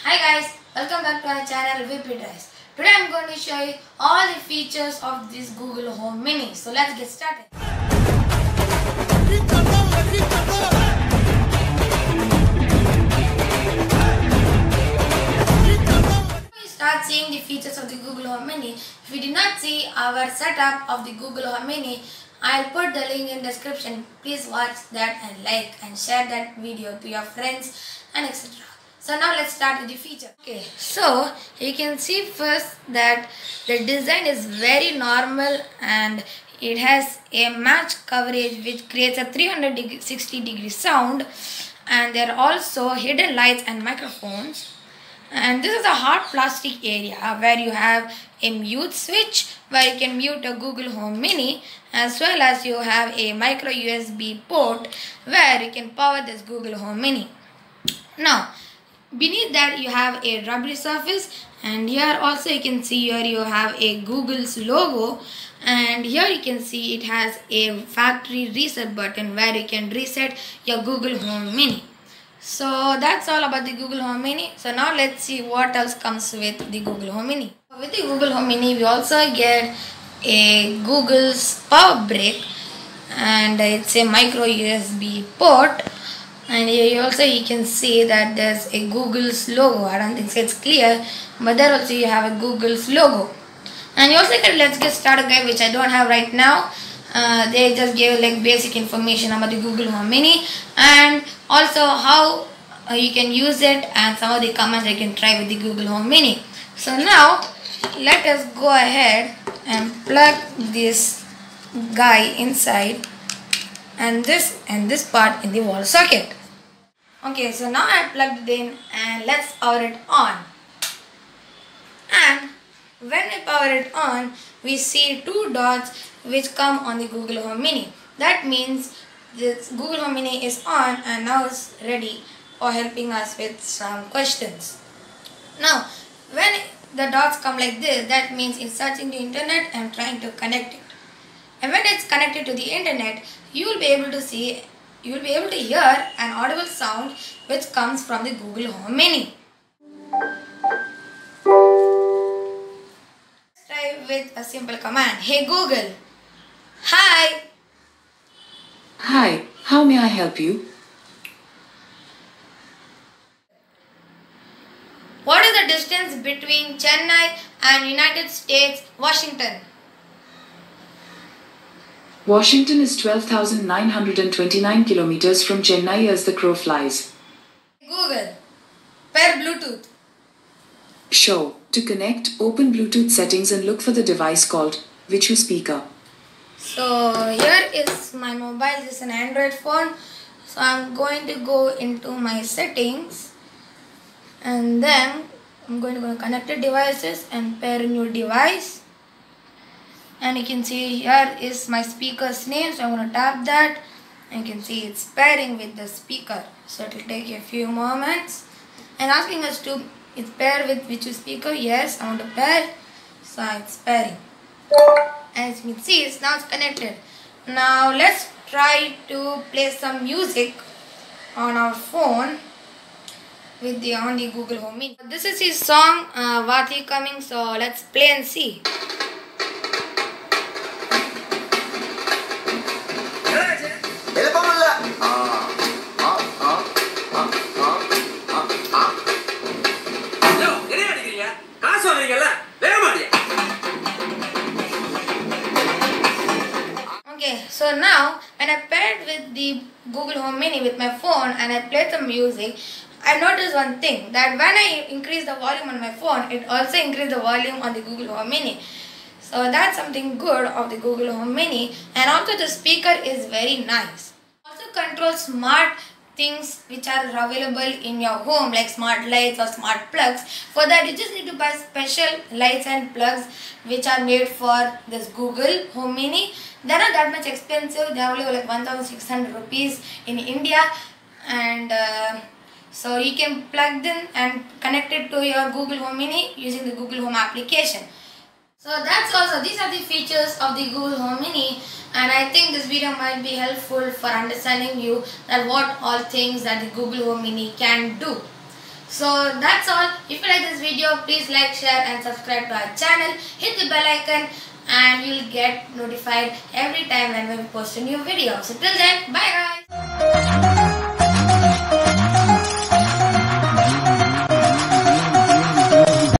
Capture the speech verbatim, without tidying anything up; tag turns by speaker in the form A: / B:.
A: Hi guys, welcome back to our channel VPDrive. Today I am going to show you all the features of this Google Home Mini. So let's get started. We start seeing the features of the Google Home Mini. If you did not see our setup of the Google Home Mini, I'll put the link in description. Please watch that and like and share that video to your friends and et cetera. So now let's start with the feature. Okay, so you can see first that the design is very normal and it has a match coverage which creates a three hundred sixty degree sound, and there are also hidden lights and microphones. And this is a hard plastic area where you have a mute switch where you can mute a Google Home Mini, as well as you have a micro U S B port where you can power this Google Home Mini. Now, beneath that you have a rubbery surface, and here also you can see here you have a Google's logo, and here you can see it has a factory reset button where you can reset your Google Home Mini. So that's all about the Google Home Mini. So now let's see what else comes with the Google Home Mini. With the Google Home Mini we also get a Google's power brick, and it's a micro U S B port. And here also you can see that there's a Google's logo. I don't think it's clear, but there also you have a Google's logo. And you also get Let's Get Started guide, which I don't have right now. Uh, they just gave like basic information about the Google Home Mini and also how uh, you can use it and some of the commands you can try with the Google Home Mini. So now let us go ahead and plug this guy inside and this and this part in the wall socket. Okay, so now I plugged it in and let's power it on. And when we power it on, we see two dots which come on the Google Home Mini. That means this Google Home Mini is on and now it's ready for helping us with some questions. Now, when the dots come like this, that means it's searching the internet and trying to connect it. And when it's connected to the internet, you will be able to see, you will be able to hear an audible sound which comes from the Google Home Mini. Let's try with a simple command. Hey Google. Hi.
B: Hi, how may I help you?
A: What is the distance between Chennai and United States, Washington?
B: Washington is twelve thousand nine hundred twenty-nine kilometers from Chennai as the crow flies.
A: Google, pair Bluetooth.
B: Sure. To connect, open Bluetooth settings and look for the device called Vichu speaker.
A: So here is my mobile. This is an Android phone. So I'm going to go into my settings and then I'm going to go to connected devices and pair a new device. And you can see here is my speaker's name, so I'm going to tap that and you can see it's pairing with the speaker. So it will take a few moments and asking us to it's pair with which speaker. Yes, I want to pair, so it's pairing. As you can see, it's now it's connected. Now let's try to play some music on our phone with the on the Google Home Mini. This is his song uh, Vati coming, so let's play and see. Okay, so now when I paired with the Google Home Mini with my phone and I played some music, I noticed one thing, that when I increase the volume on my phone, it also increased the volume on the Google Home Mini. So that's something good of the Google Home Mini, and also the speaker is very nice. Also controls smart things which are available in your home like smart lights or smart plugs. For that you just need to buy special lights and plugs which are made for this Google Home Mini. They are not that much expensive. They are only like one thousand six hundred rupees in India, and uh, so you can plug them and connect it to your Google Home Mini using the Google Home application. So that's also, these are the features of the Google Home Mini, and I think this video might be helpful for understanding you that what all things that the Google Home Mini can do. So that's all. If you like this video, please like, share and subscribe to our channel. Hit the bell icon and you'll get notified every time when we post a new video. So till then, bye guys.